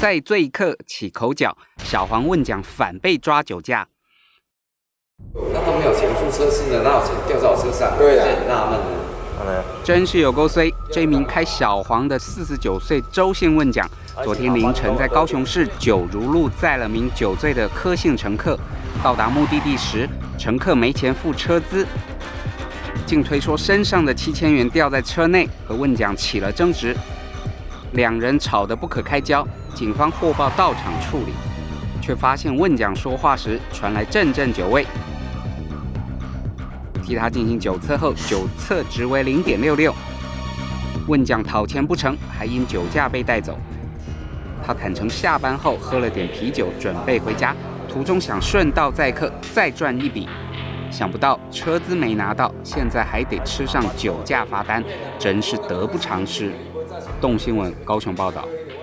在醉客起口角，小黄问讲反被抓酒驾。 那他没有钱付车资的，哪有钱掉在我车上？ 对啊， 很纳闷的。 真是有够衰！这名开小黄的49岁周姓问讲，昨天凌晨在高雄市九如路载了名酒醉的柯姓乘客，到达目的地时，乘客没钱付车资，竟推说身上的7000元掉在车内，和问讲起了争执，两人吵得不可开交，警方获报到场处理，却发现问讲说话时传来阵阵酒味。替他进行酒测后，酒测值为0.66。问讲讨钱不成，还因酒驾被带走。他坦诚下班后喝了点啤酒，准备回家，途中想顺道载客再赚一笔，想不到车资没拿到，现在还得吃上酒驾罚单，真是得不偿失。动新闻高雄报道。